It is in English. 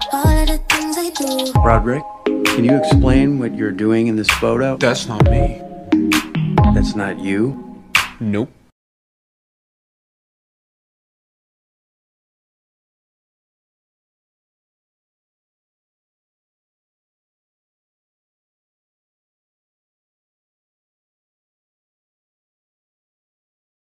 all of the things I do. Roderick, can you explain what you're doing in this photo? That's not me. That's not you? Nope.